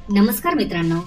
नमस्कार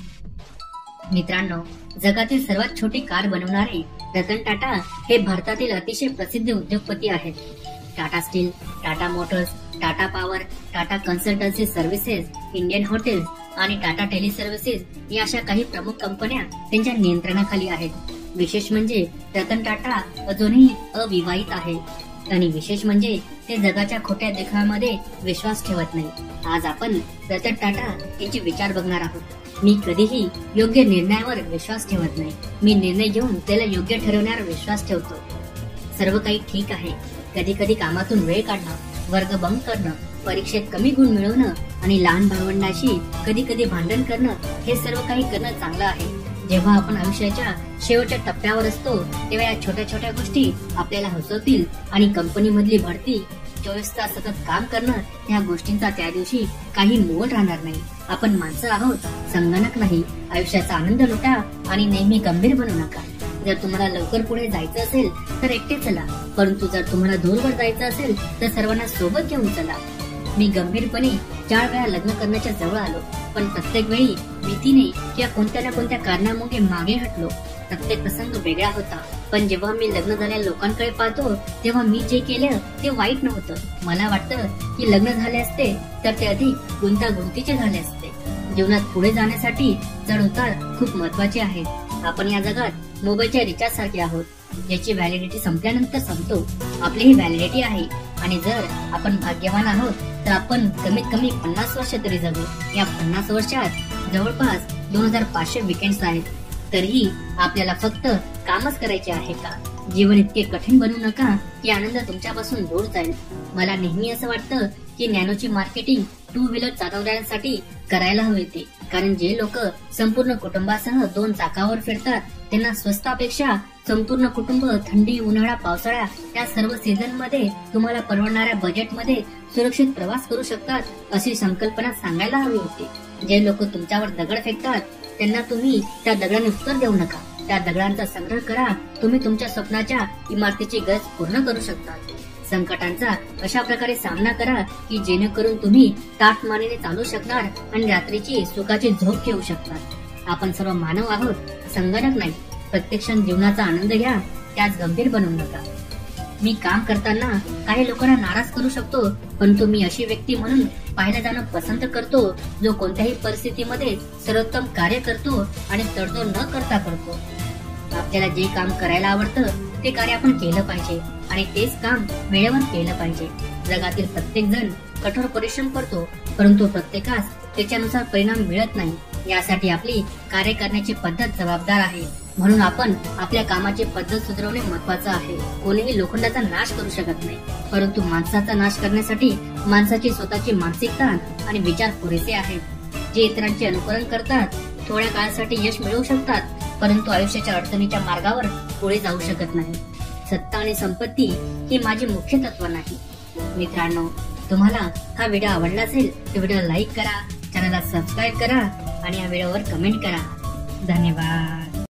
मित्रांनो, जगातील सर्वात छोटी कार बनवणारे रतन टाटा हे भारतातील अतिशय प्रसिद्ध उद्योगपती आहेत. Tata steel, Tata motors, Tata power, Tata consultancy services, Indian hotels आणि टाटा टेली सर्व्हिसेस या अशा काही प्रमुख कंपन्या त्यांच्या नियंत्रणाखाली आहेत. विशेष म्हणजे रतन टाटा अजूनही अविवाहित आहे आणि विशेष म्हणजे ते जगाच्या खोट्या देखाव्यामध्ये विश्वास ठेवत नाही. आज आपण रतन टाटा यांचे विचार बघणार आहोत. मी कधीही योग्य निर्णयावर विश्वास ठेवत नाही. मी निर्णय घेऊन त्याला योग्य ठरवण्यावर विश्वास ठेवतो. सर्व काही ठीक आहे. कधी कधी कामातून वेळ काढणं, वर्ग बंक करणं, परीक्षेत कमी गुण मिळवणं आणि लहान भावंडाशी कधी कधी भांडण करणं हे सर्व काही करणं चांगलं आहे. जेव्हा आपण आयुष्याच्या शेवटच्या टप्प्यावर असतो तेव्हा या छोट्या छोट्या गोष्टी आपल्याला हसवतील आणि कंपनी मधली भरती, 24 तास सतत काम करणं या गोष्टींचा त्या दिवशी काही मोल राहणार नाही. आपण माणसं आहोत, संगणक नाही. आयुष्याचा आनंद लुटा आणि नेहमी गंभीर बनू नका. जर तुम्हाला लवकर पुढे जायचं असेल तर एकटे चला, परंतु जर तुम्हाला दूरवर जायचं असेल तर सर्वांना सोबत घेऊन चला. मी गंभीरपणे 4 वेळा लग्न करण्याच्या जवळ आलो, पण प्रत्येक वेळी भीतीने किंवा कोणत्या ना कोणत्या कारणामुळे मागे हटलो. प्रत्येक प्रसंग वेगळा होता, पण जेव्हा मी लग्न झालेल्या लोकांकडे पाहतो तेव्हा मी जे केलं ते वाईट नव्हतं. मला वाटतं की लग्न झाले असते तर ते अधिक गुंतागुंतीचे झाले असते. जीवनात पुढे जाण्यासाठी चढ उतार खूप महत्वाचे आहेत. आपण या जगात मोबाईलच्या रिचार्ज सारखे आहोत, ज्याची व्हॅलिडिटी संपल्यानंतर संपतो. आपली ही व्हॅलिडिटी आहे आणि जर आपण भाग्यवान आहोत तर आपण कमीत कमी 50 वर्ष तरी जगू. या 50 वर्षात जवळपास 2500 वीकेंड्स आहेत. तरीही आपल्याला फक्त कामच करायचे आहे का? जीवन इतके कठीण बनवू नका की आनंद तुमच्यापासून दूर जाईल. मला नेहमी असं वाटतं की नॅनोची मार्केटिंग 2 व्हीलर चालवणाऱ्यांसाठी करायला हवे ते. कारण जे लोक संपूर्ण कुटुंबासह 2 चाकावर फिरतात त्यांना स्वस्तापेक्षा संपूर्ण कुटुंब थंडी, उन्हाळा, पावसाळा या सर्व सीझन मध्ये तुम्हाला परवडणाऱ्या बजेटमध्ये सुरक्षित प्रवास करू शकतात अशी संकल्पना सांगायला हवी होती. जे लोक तुमच्यावर दगड फेकतात त्यांना तुम्ही त्या दगडाने उत्तर देऊ नका. त्या दगडांचा संग्रह करा. तुम्ही तुमच्या स्वप्नाच्या इमारतीची गरज पूर्ण करू शकता. संकटांचा अशा प्रकारे सामना करा की जेणेकरून तुम्ही ताठ मानेने चालू शकणार आणि रात्रीची सुखाची झोप घेऊ शकणार. आपण सर्व मानव आहोत, संगणक नाही. प्रत्येक क्षण जीवनाचा आनंद घ्या, त्याच गंभीर बनवू नका. मी काम करताना काही लोकांना नाराज करू शकतो, परंतु मी अशी व्यक्ती म्हणून पाहिलं जाणं पसंत करतो जो कोणत्याही परिस्थितीमध्ये सर्वोत्तम कार्य करतो आणि तडजोड न करता करतो. आपल्याला जे काम करायला आवडतं ते कार्य आपण केलं पाहिजे आणि तेच काम वेळेवर केलं पाहिजे. जगातील प्रत्येक जण कठोर परिश्रम करतो, परंतु प्रत्येकास त्याच्यानुसार परिणाम मिळत नाही. यासाठी आपली कार्य करण्याची पद्धत जबाबदार आहे. म्हणून आपण आपल्या कामाची पद्धत सुधारवणे महत्वाचं आहे. कोणीही लोखंडाचा नाश करू शकत नाही, परंतु माणसाचा नाश करण्यासाठी माणसाची स्वतःची मानसिकता आणि विचार पुरेसे आहेत. जे इतरांचे अनुकरण करतात थोड्या काळासाठी यश मिळवू शकतात, परंतु आयुष्याच्या अडचणीच्या मार्गावर पुढे जाऊ शकत नाही. सत्ता आणि संपत्ती ही माझी मुख्य तत्व नाही. मित्रांनो, तुम्हाला हा व्हिडिओ आवडला असेल तर व्हिडिओ लाईक करा, चॅनलला सबस्क्राईब करा आणि या व्हिडिओवर कमेंट करा. धन्यवाद.